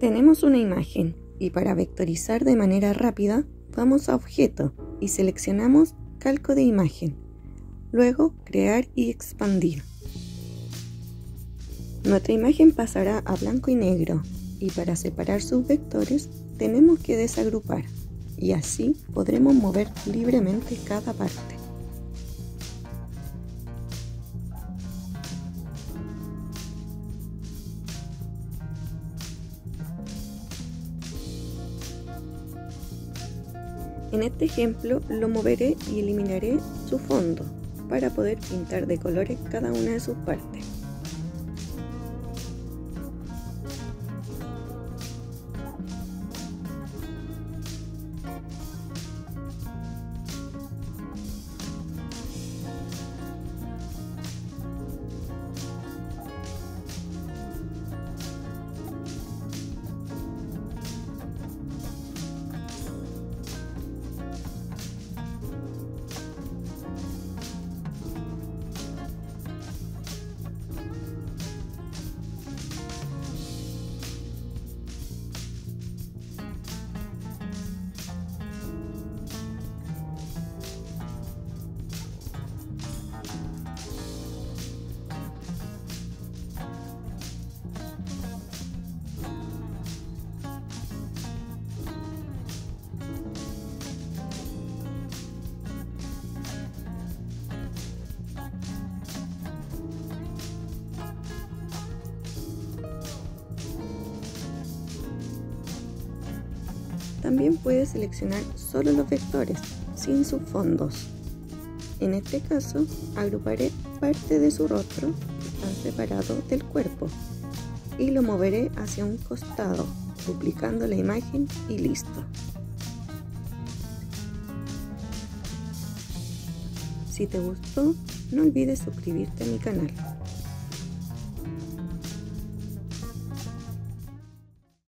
Tenemos una imagen y para vectorizar de manera rápida vamos a Objeto y seleccionamos Calco de imagen. Luego Crear y expandir. Nuestra imagen pasará a blanco y negro y para separar sus vectores tenemos que desagrupar y así podremos mover libremente cada parte. En este ejemplo lo moveré y eliminaré su fondo para poder pintar de colores cada una de sus partes. También puede seleccionar solo los vectores, sin sus fondos. En este caso, agruparé parte de su rostro, que están separados del cuerpo, y lo moveré hacia un costado, duplicando la imagen y listo. Si te gustó, no olvides suscribirte a mi canal.